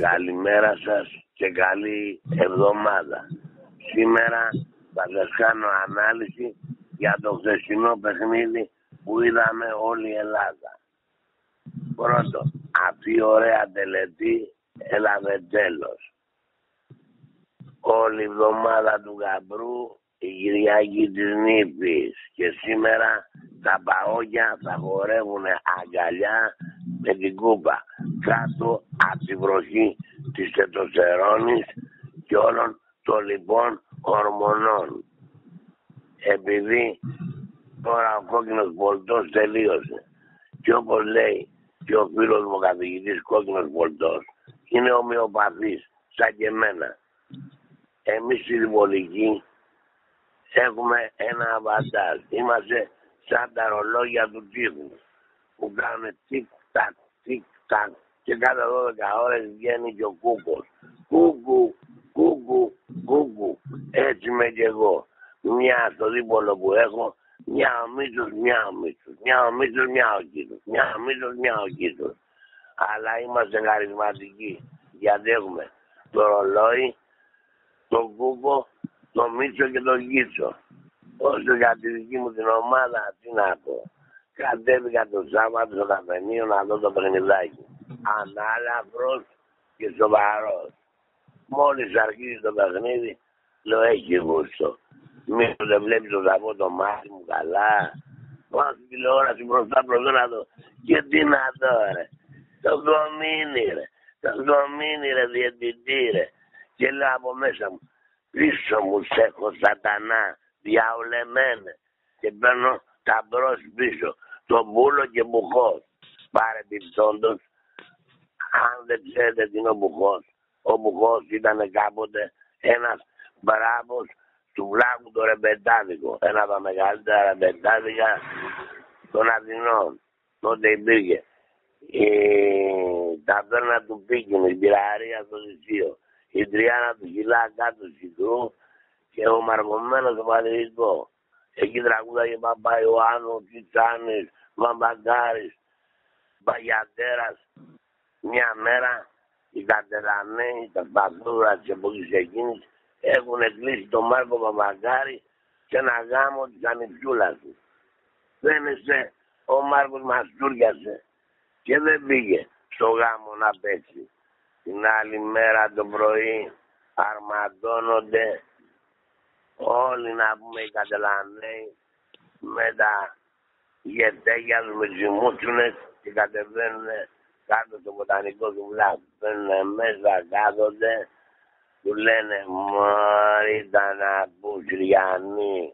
Καλημέρα σας και καλή εβδομάδα. Σήμερα θα σας κάνω ανάλυση για το χθεσινό παιχνίδι που είδαμε όλη η Ελλάδα. Πρώτο, αυτή η ωραία τελετή έλαβε τέλος. Όλη η εβδομάδα του Γαμπρού, η Κυριακή της Νύφης, και σήμερα τα παόγια θα χορεύουν αγκαλιά με την κούπα κάτω από τη βροχή της τετοστερόνης και όλων των λοιπών ορμονών. Επειδή τώρα ο κόκκινος πολτός τελείωσε και όπως λέει και ο φίλος μου καθηγητής, κόκκινος πολτός είναι ομοιοπαθής σαν και εμένα. Εμείς στη Δημοτική έχουμε ένα αβαντάζ. Είμαστε σαν τα ρολόγια του τείχου που κάνουν τικ-τακ, τικ-τακ και κάθε 12 ώρες βγαίνει και ο κούκος. Κούκου, κούκου, κούκου. Έτσι είμαι και εγώ. Μια στο δίπολο που έχω, μια ο Μίτσος, μια ο Μίτσος. Μια ο Μίτσος, μια ο Κίτος. Μια ο Μίτσος, μια ο Κίτος. Αλλά είμαστε χαρισματικοί γιατί έχουμε το ρολόι, τον Κούκο, τον Μίτσο και τον Κίτσο. Όσο για τη δική μου την ομάδα, τι να πω. Κατέβηκα το Σάββατο στο καφενείο να δω το παιχνιδάκι. Ανάλαφρος και σοβαρός. Μόλις αρχίζει το παιχνίδι, λέω έχει γούστο. Μήπως δεν βλέπει το ζαβό το μάτι μου καλά. Πάω στην τηλεόραση μπροστά να δω. Και τι να δω ρε. Το Γκομίνι ρε. Το Γκομίνι ρε διαιτητή ρε. Και λέω από μέσα μου. Πίσω μου σε έχω σατανά. Διαολεμένε. Και παίρνω τα μπρος πίσω. Το Μπούλο και Μπουχός. Πάρε πιπτόντος. Αν δεν ξέρετε τι είναι ο Μπουχός. Ο Μπουχός ήταν κάποτε ένας μπράβος του Βλάχου το ρεμπετάδικο. Ένα από τα μεγαλύτερα ρεμπετάδικα των Αθηνών. Τότε υπήρχε η ταβέρνα του Πίκινου, η πυραρία στο Δυσίο, η Τριάνα του Χιλά κάτω Σικρού και ο Μαργωμένος ο Πατηρικό. Εκεί τραγούδαγε Παπά Ιωάννου, Κιτσάνης, Μαμπαγκάρης, Μπαγιατέρας. Μια μέρα οι κατερανέοι, τα παθούρα της εποχής εκείνης έχουν κλείσει τον Μάρκο Παπαγκάρη σε ένα γάμο της ανιψιούλας του. Φαίνεσαι, ο Μάρκος μας τούριασε και δεν πήγε στο γάμο να παίξει. Την άλλη μέρα το πρωί αρματώνονται όλοι, να πούμε, οι κατελανέοι με τα γετέκια τους, με τις μούτσουνες και κατεβαίνουν κάτω στο βοτανικό του Βλάχου. Μπαίνουν μέσα, κάθονται, του λένε μωρή ήταν Απουσριανή,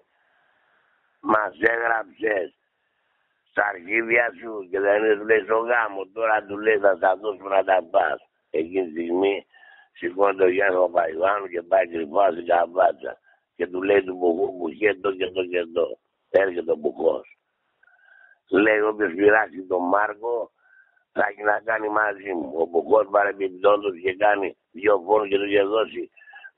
μας έγραψες στα αρχίδια σου και δεν ήρθες στο γάμο. Τώρα του λέει θα στα δώσουμε να τα πας. Εκείνη τη στιγμή σηκώνει το Γιάννη Παπαϊωάννου και πάει κρυφά στην καβάτσα. Και του λέει του Μπουχού μπουχέτο και το και το. Έρχεται ο Μπουχός. Λέει όποιος πειράξει τον Μάρκο θα έχει να κάνει μαζί μου. Ο Μπουχός παρεμπιπτόντος και κάνει 2 φόρους και του είχε δώσει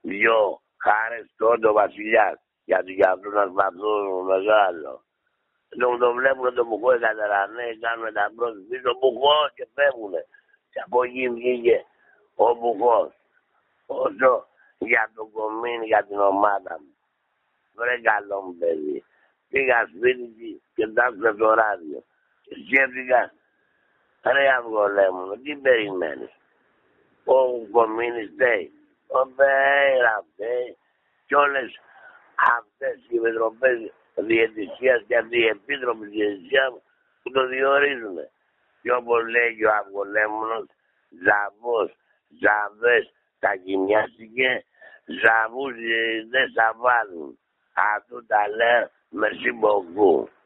2 χάρες τότε ο βασιλιάς. Γιατί για αυτούς να σπαθούν μεγάλο. Λόγω το βλέπουν το Μπουχό οι κατερανέοι, κάνουν τα μπρος πίσω Μπουχό και φεύγουνε. Και από εκεί βγήκε ο Μπουχός. Όσο για το Κομίνι, για την ομάδα μου. Βρε καλό μου παιδί. Πήγα σπίτι και τάξα το ράδιο. Και σκέφτηκα, ρε αυγολέ μου, τι περιμένεις. Ο Κομίνης φταίει. Ο Πέρα φταίει. Κι όλες αυτές οι επιτροπές διαιτησίας και αυτοί οι επίτροποι διαιτησίας που το διορίζουν. Και όπως λέει και ο αυγολέμονος, ζαβός, ζαβές τα κοιμιάστηκε, ζαβούς δεν θα βάλουν. Αυτό τα λέω με συμποκού.